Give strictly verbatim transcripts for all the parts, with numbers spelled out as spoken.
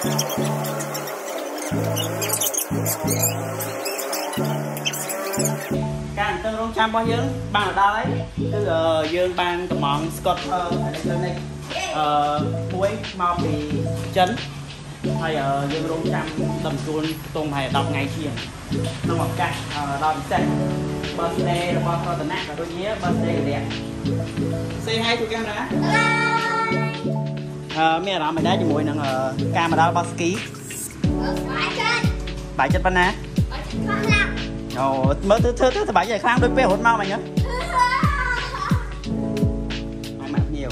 Càng tương rong trăm bao dương ban ở đây cứ uh, dương ban tụi mọn Scott ở đây này muối mau bị chấn hay ở dương rong trăm tầm chuôn tung hay đọc ngày chiều nó một cái đòn chạy birthday rồi bao thôi tận nát rồi tôi nhớ birthday đẹp say hai tụi camera mẹ đó mày đá cho mùi nâng camera bao ski bảy chất bánh á ồ mới thứ thứ thứ bảy giờ khang đôi pe hột mau mày nhá mày mặc nhiều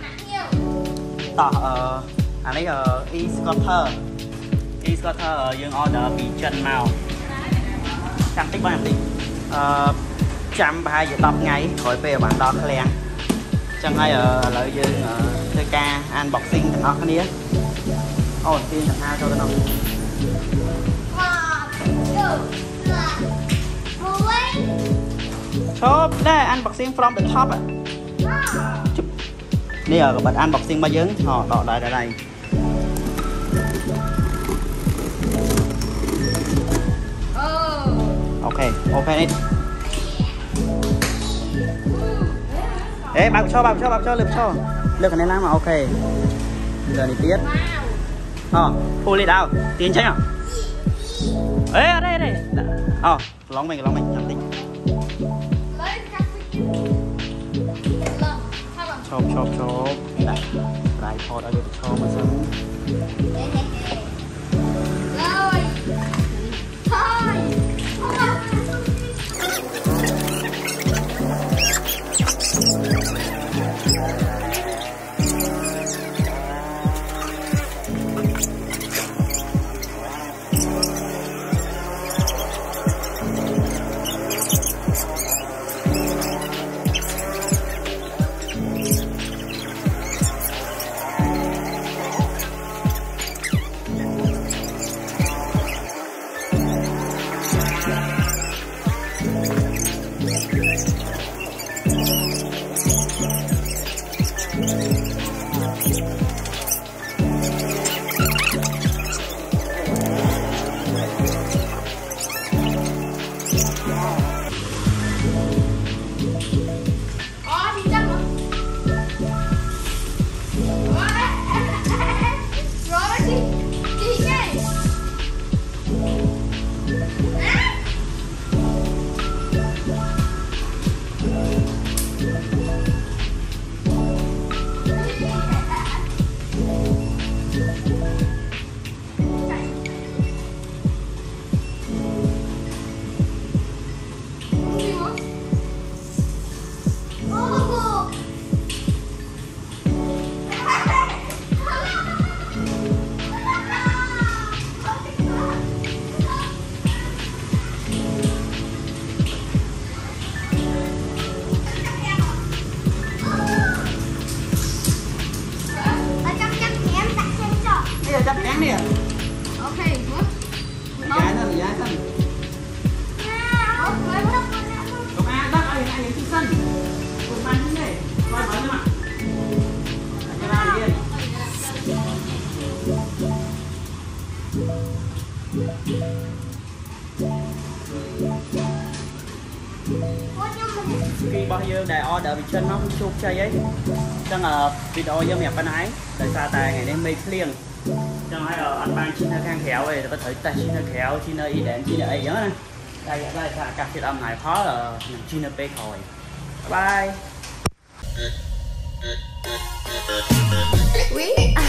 tỏ ở anh ấy ở e scooter e scooter ở dương order bị chân màu trăm tích bao nhiêu tích trăm hai giờ tập ngày khỏi về bạn đo khăn chẳng ai ở lợi dương chơi ca unboxing thằng nó cái nia ồ tiên thằng hai cho cái nó chốt đây unboxing from the top ạ nè ở bạn unboxing bao nhiêu họ đỏ đây đây đây ok open it ê bạn cho bạn cho bạn cho lượt cho lượt cái này làm mà ok giờ này tiết ờ pull it out tiến tranh à ê ở đây đây ờ lóng mình lóng mình nhắm tính chộp chộp chộp đây đây thôi đã được cho mà sớm rồi thôi chấp nhắn đi à ok giá thân giá thân công an đất ơi anh ấy xin sân cùng ban thế này coi mở cho mà cho ra đi khi bao nhiêu đại order bị chân nó không chụp chơi ấy chắc là video với mẹ bên ái tại sao tài ngày đêm mây liền cho hay là anh ban xin khang khéo về có thể ta xin khéo xin y đến xin ấy nhớ này đây đây là cặp thịt âm này khó là xin bê khỏi bye.